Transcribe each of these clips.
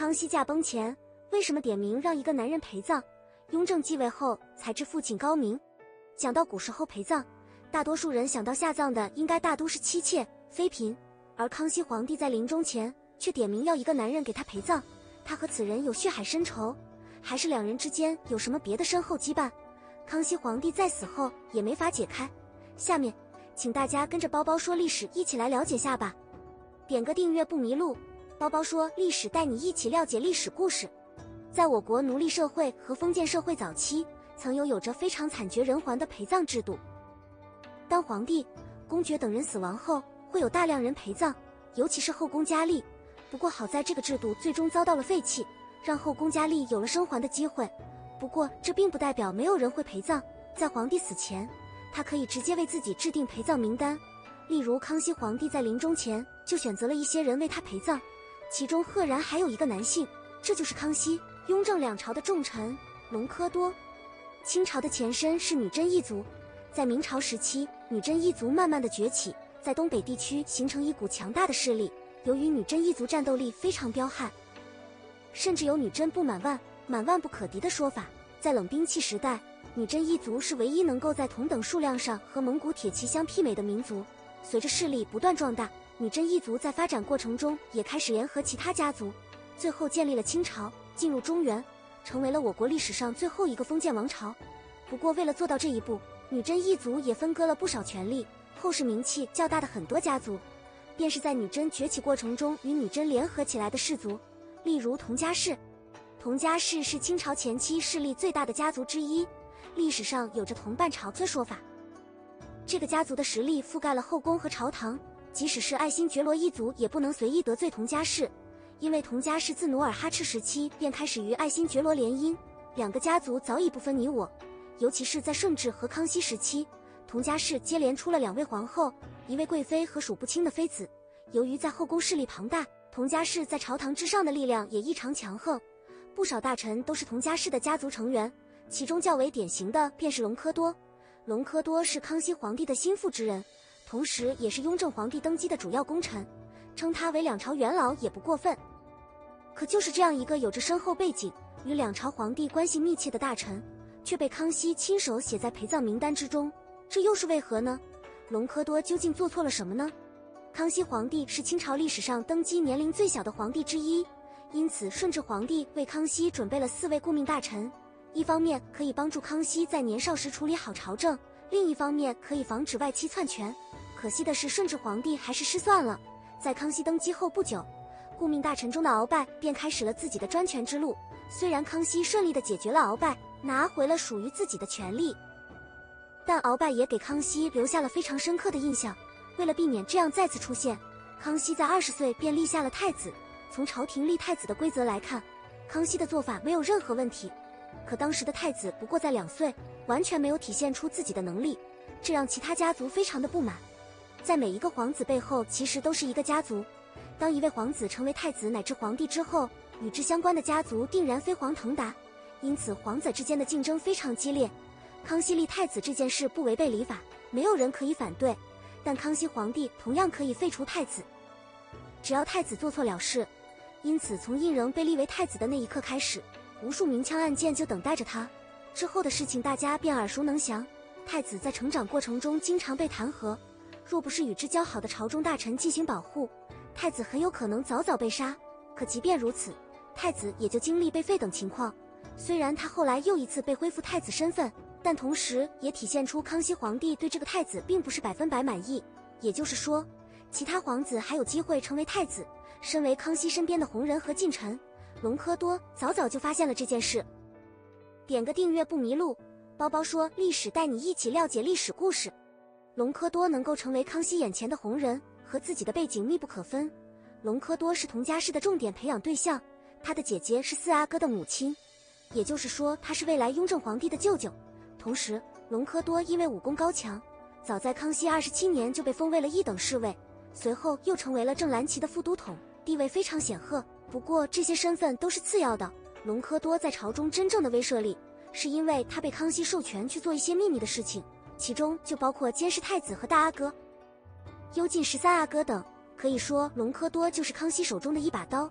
康熙驾崩前，为什么点名让一个男人陪葬？雍正继位后才知父亲高明。讲到古时候陪葬，大多数人想到下葬的应该大都是妻妾、妃嫔，而康熙皇帝在临终前却点名要一个男人给他陪葬。他和此人有血海深仇，还是两人之间有什么别的深厚羁绊？康熙皇帝在死后也没法解开。下面，请大家跟着包包说历史一起来了解下吧。点个订阅不迷路，包包说历史带你一起了解历史故事。在我国奴隶社会和封建社会早期，曾有着非常惨绝人寰的陪葬制度。当皇帝、公爵等人死亡后，会有大量人陪葬，尤其是后宫佳丽。不过好在这个制度最终遭到了废弃，让后宫佳丽有了生还的机会。不过这并不代表没有人会陪葬，在皇帝死前，他可以直接为自己制定陪葬名单。例如康熙皇帝在临终前就选择了一些人为他陪葬，其中赫然还有一个男性，这就是康熙、雍正两朝的重臣隆科多。清朝的前身是女真一族，在明朝时期，女真一族慢慢的崛起，在东北地区形成一股强大的势力。由于女真一族战斗力非常彪悍，甚至有女真不满万，满万不可敌的说法。在冷兵器时代，女真一族是唯一能够在同等数量上和蒙古铁骑相媲美的民族。随着势力不断壮大，女真一族在发展过程中也开始联合其他家族，最后建立了清朝，进入中原，成为了我国历史上最后一个封建王朝。不过为了做到这一步，女真一族也分割了不少权力，后世名气较大的很多家族便是在女真崛起过程中与女真联合起来的氏族，例如佟家氏。佟家氏是清朝前期势力最大的家族之一，历史上有着同伴朝的说法。这个家族的实力覆盖了后宫和朝堂，即使是爱新觉罗一族也不能随意得罪佟家氏，因为佟家氏自努尔哈赤时期便开始与爱新觉罗联姻，两个家族早已不分你我。尤其是在顺治和康熙时期，佟家氏接连出了2位皇后，一位贵妃和数不清的妃子。由于在后宫势力庞大，佟家氏在朝堂之上的力量也异常强横，不少大臣都是佟家氏的家族成员，其中较为典型的便是隆科多。隆科多是康熙皇帝的心腹之人，同时也是雍正皇帝登基的主要功臣，称他为两朝元老也不过分。可就是这样一个有着深厚背景、与两朝皇帝关系密切的大臣，却被康熙亲手写在陪葬名单之中，这又是为何呢？隆科多究竟做错了什么呢？康熙皇帝是清朝历史上登基年龄最小的皇帝之一，因此顺治皇帝为康熙准备了4位顾命大臣，一方面可以帮助康熙在年少时处理好朝政，另一方面可以防止外戚篡权。可惜的是顺治皇帝还是失算了，在康熙登基后不久，顾命大臣中的鳌拜便开始了自己的专权之路。虽然康熙顺利地解决了鳌拜，拿回了属于自己的权利，但鳌拜也给康熙留下了非常深刻的印象。为了避免这样再次出现，康熙在20岁便立下了太子。从朝廷立太子的规则来看，康熙的做法没有任何问题。可当时的太子不过在2岁，完全没有体现出自己的能力，这让其他家族非常的不满。在每一个皇子背后其实都是一个家族，当一位皇子成为太子乃至皇帝之后，与之相关的家族定然飞黄腾达，因此皇子之间的竞争非常激烈。康熙立太子这件事不违背礼法，没有人可以反对，但康熙皇帝同样可以废除太子，只要太子做错了事。因此从胤禛被立为太子的那一刻开始，无数明枪暗箭就等待着他。之后的事情大家便耳熟能详，太子在成长过程中经常被弹劾，若不是与之交好的朝中大臣进行保护，太子很有可能早早被杀。可即便如此，太子也就经历被废等情况。虽然他后来又一次被恢复太子身份，但同时也体现出康熙皇帝对这个太子并不是100%满意。也就是说，其他皇子还有机会成为太子。身为康熙身边的红人和近臣，隆科多早早就发现了这件事。点个订阅不迷路，包包说历史带你一起了解历史故事。隆科多能够成为康熙眼前的红人，和自己的背景密不可分。隆科多是佟家氏的重点培养对象，他的姐姐是4阿哥的母亲，也就是说他是未来雍正皇帝的舅舅。同时隆科多因为武功高强，早在康熙27年就被封为了1等侍卫，随后又成为了正蓝旗的副都统，地位非常显赫。不过这些身份都是次要的，隆科多在朝中真正的威慑力，是因为他被康熙授权去做一些秘密的事情，其中就包括监视太子和大阿哥、幽禁13阿哥等。可以说隆科多就是康熙手中的一把刀，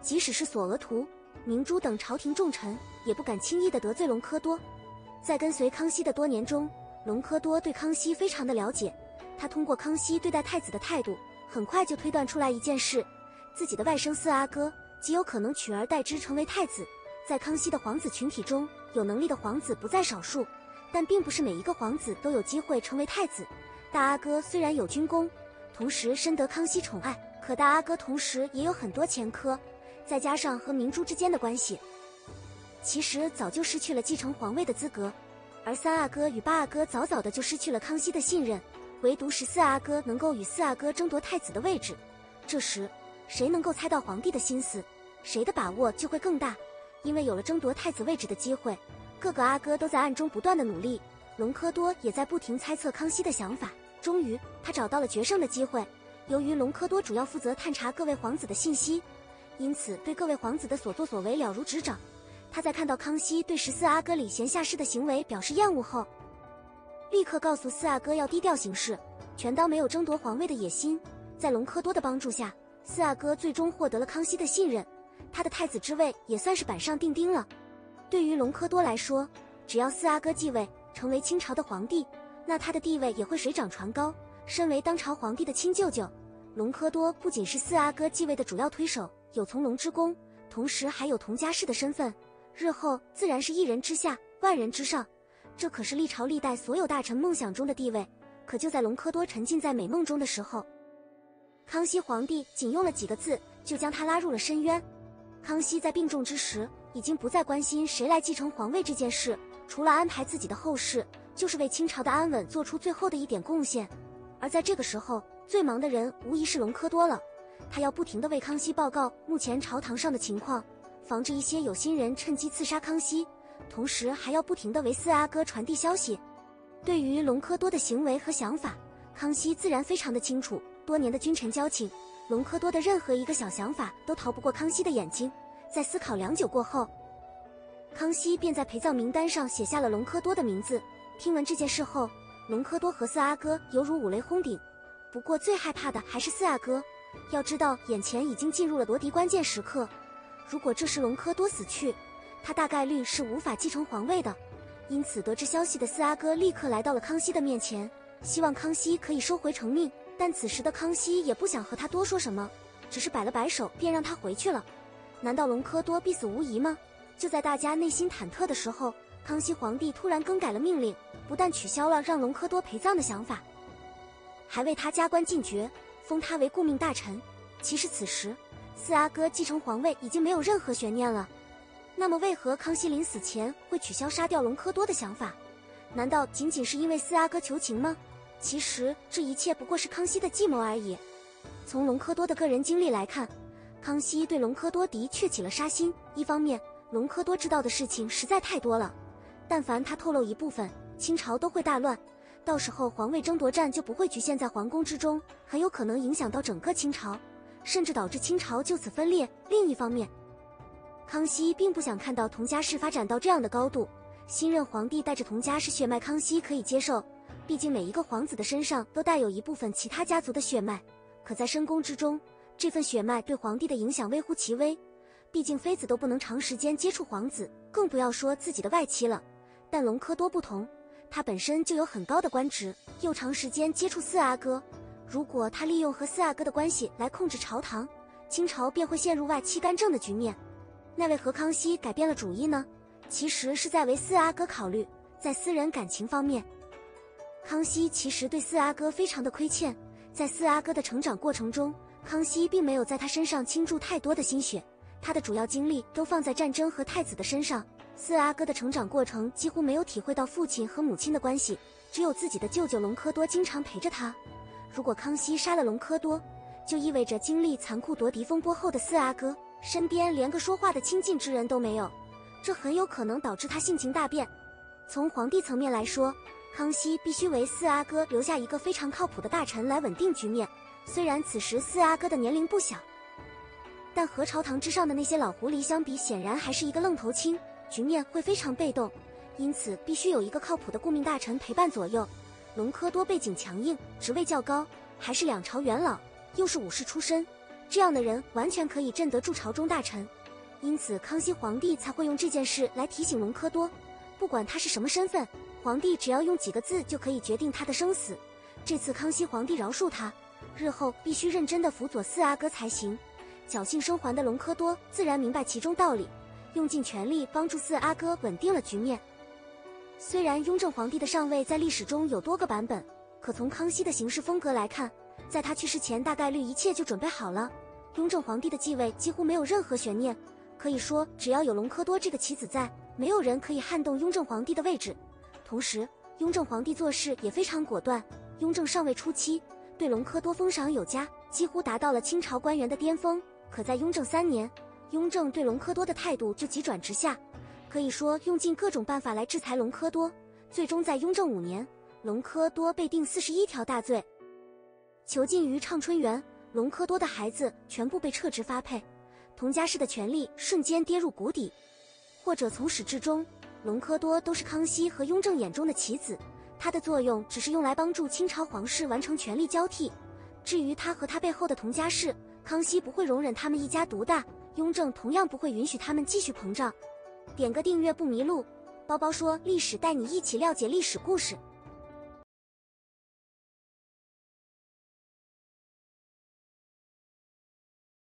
即使是索额图、明珠等朝廷重臣，也不敢轻易地得罪隆科多。在跟随康熙的多年中，隆科多对康熙非常的了解，他通过康熙对待太子的态度，很快就推断出来一件事：自己的外甥四阿哥极有可能取而代之成为太子。在康熙的皇子群体中，有能力的皇子不在少数，但并不是每一个皇子都有机会成为太子。大阿哥虽然有军功，同时深得康熙宠爱，可大阿哥同时也有很多前科，再加上和明珠之间的关系，其实早就失去了继承皇位的资格。而三阿哥与八阿哥早早的就失去了康熙的信任，唯独14阿哥能够与4阿哥争夺太子的位置。这时，谁能够猜到皇帝的心思，谁的把握就会更大。因为有了争夺太子位置的机会，各个阿哥都在暗中不断的努力，隆科多也在不停猜测康熙的想法。终于，他找到了决胜的机会。由于隆科多主要负责探查各位皇子的信息，因此对各位皇子的所作所为了如指掌。他在看到康熙对14阿哥礼贤下士的行为表示厌恶后，立刻告诉4阿哥要低调行事，全当没有争夺皇位的野心。在隆科多的帮助下，4阿哥最终获得了康熙的信任，他的太子之位也算是板上钉钉了。对于隆科多来说，只要4阿哥继位成为清朝的皇帝，那他的地位也会水涨船高。身为当朝皇帝的亲舅舅，隆科多不仅是4阿哥继位的主要推手，有从龙之功，同时还有同家世的身份，日后自然是一人之下，万人之上。这可是历朝历代所有大臣梦想中的地位。可就在隆科多沉浸在美梦中的时候，康熙皇帝仅用了几个字就将他拉入了深渊。康熙在病重之时，已经不再关心谁来继承皇位这件事，除了安排自己的后事，就是为清朝的安稳做出最后的一点贡献。而在这个时候，最忙的人无疑是隆科多了。他要不停地为康熙报告目前朝堂上的情况，防止一些有心人趁机刺杀康熙，同时还要不停地为4阿哥传递消息。对于隆科多的行为和想法，康熙自然非常的清楚。多年的君臣交情，隆科多的任何一个小想法都逃不过康熙的眼睛。在思考良久过后，康熙便在陪葬名单上写下了隆科多的名字。听闻这件事后，隆科多和4阿哥犹如五雷轰顶。不过最害怕的还是4阿哥，要知道眼前已经进入了夺嫡关键时刻，如果这时隆科多死去，他大概率是无法继承皇位的。因此得知消息的4阿哥立刻来到了康熙的面前，希望康熙可以收回成命。但此时的康熙也不想和他多说什么，只是摆了摆手便让他回去了。难道隆科多必死无疑吗？就在大家内心忐忑的时候，康熙皇帝突然更改了命令，不但取消了让隆科多陪葬的想法，还为他加官进爵，封他为顾命大臣。其实此时4阿哥继承皇位已经没有任何悬念了。那么为何康熙临死前会取消杀掉隆科多的想法？难道仅仅是因为4阿哥求情吗？其实这一切不过是康熙的计谋而已。从隆科多的个人经历来看，康熙对隆科多的确起了杀心。一方面，隆科多知道的事情实在太多了，但凡他透露一部分，清朝都会大乱，到时候皇位争夺战就不会局限在皇宫之中，很有可能影响到整个清朝，甚至导致清朝就此分裂。另一方面，康熙并不想看到同家氏发展到这样的高度，新任皇帝带着同家氏血脉，康熙可以接受，毕竟每一个皇子的身上都带有一部分其他家族的血脉。可在深宫之中，这份血脉对皇帝的影响微乎其微，毕竟妃子都不能长时间接触皇子，更不要说自己的外戚了。但隆科多不同，他本身就有很高的官职，又长时间接触4阿哥，如果他利用和4阿哥的关系来控制朝堂，清朝便会陷入外戚干政的局面。那为何康熙改变了主意呢？其实是在为4阿哥考虑。在私人感情方面，康熙其实对4阿哥非常的亏欠。在4阿哥的成长过程中，康熙并没有在他身上倾注太多的心血，他的主要精力都放在战争和太子的身上。4阿哥的成长过程几乎没有体会到父亲和母亲的关系，只有自己的舅舅隆科多经常陪着他。如果康熙杀了隆科多，就意味着经历残酷夺嫡风波后的4阿哥身边连个说话的亲近之人都没有，这很有可能导致他性情大变。从皇帝层面来说，康熙必须为4阿哥留下一个非常靠谱的大臣来稳定局面。虽然此时4阿哥的年龄不小，但和朝堂之上的那些老狐狸相比，显然还是一个愣头青，局面会非常被动，因此必须有一个靠谱的顾命大臣陪伴左右。隆科多背景强硬，职位较高，还是两朝元老，又是武士出身， 这样的人完全可以镇得住朝中大臣。因此康熙皇帝才会用这件事来提醒隆科多，不管他是什么身份，皇帝只要用几个字就可以决定他的生死。这次康熙皇帝饶恕他，日后必须认真地辅佐四阿哥才行。侥幸生还的隆科多自然明白其中道理，用尽全力帮助四阿哥稳定了局面。虽然雍正皇帝的上位在历史中有多个版本，可从康熙的行事风格来看，在他去世前大概率一切就准备好了。雍正皇帝的继位几乎没有任何悬念，可以说只要有隆科多这个棋子在，没有人可以撼动雍正皇帝的位置。同时雍正皇帝做事也非常果断，雍正上位初期对隆科多封赏有加，几乎达到了清朝官员的巅峰。可在雍正3年，雍正对隆科多的态度就急转直下，可以说用尽各种办法来制裁隆科多。最终在雍正5年，隆科多被定41条大罪，囚禁于畅春园。隆科多的孩子全部被撤职发配，佟家氏的权力瞬间跌入谷底。或者从始至终，隆科多都是康熙和雍正眼中的棋子，他的作用只是用来帮助清朝皇室完成权力交替。至于他和他背后的佟家氏，康熙不会容忍他们一家独大，雍正同样不会允许他们继续膨胀。点个订阅不迷路，包包说历史带你一起了解历史故事。